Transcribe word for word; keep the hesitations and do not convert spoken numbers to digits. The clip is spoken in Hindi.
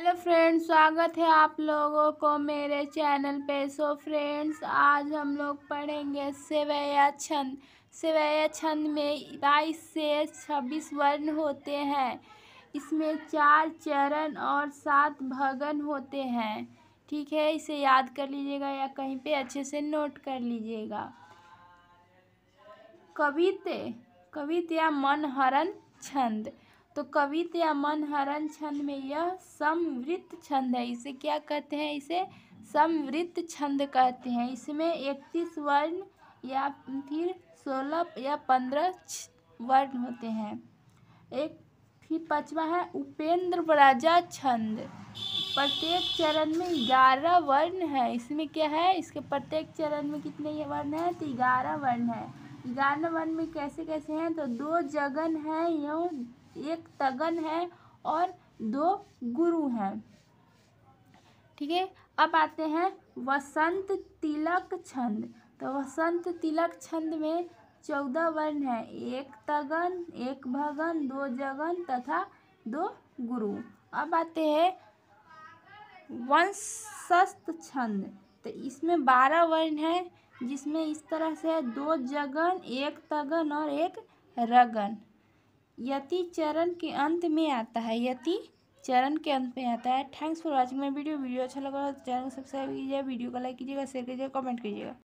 हेलो फ्रेंड्स, स्वागत है आप लोगों को मेरे चैनल पे। सो फ्रेंड्स, आज हम लोग पढ़ेंगे सेवैया छंद। सेवैया छंद में बाईस से छब्बीस वर्ण होते हैं। इसमें चार चरण और सात भगन होते हैं। ठीक है, इसे याद कर लीजिएगा या कहीं पे अच्छे से नोट कर लीजिएगा। कवित्त कवित्त या मनहरण छंद। तो कवित्त या मनहरण छंद में यह समवृत्त छंद है। इसे क्या कहते हैं? इसे समवृत्त छंद कहते हैं। इसमें इकतीस वर्ण या फिर सोलह या पंद्रह वर्ण होते हैं। एक फिर पांचवा है उपेंद्र व्रजा छंद। प्रत्येक चरण में ग्यारह वर्ण है। इसमें क्या है? इसके प्रत्येक चरण में कितने वर्ण हैं? तो ग्यारह वर्ण है। ग्यारह वर्ण में कैसे कैसे हैं? तो दो जगन है, एवं एक तगन है और दो गुरु हैं। ठीक है, अब आते हैं वसंत तिलक छंद। तो वसंत तिलक छंद में चौदह वर्ण है। एक तगन, एक भगन, दो जगन तथा दो गुरु। अब आते हैं वंशस्थ छंद। तो इसमें बारह वर्ण है, जिसमें इस तरह से दो जगन, एक तगन और एक रगन। यति चरण के अंत में आता है। यति चरण के अंत में आता है। Thanks for watching my video. Video अच्छा लगा तो चैनल को सब्सक्राइब कीजिए, वीडियो को लाइक कीजिएगा, शेयर कीजिएगा, कमेंट कीजिएगा।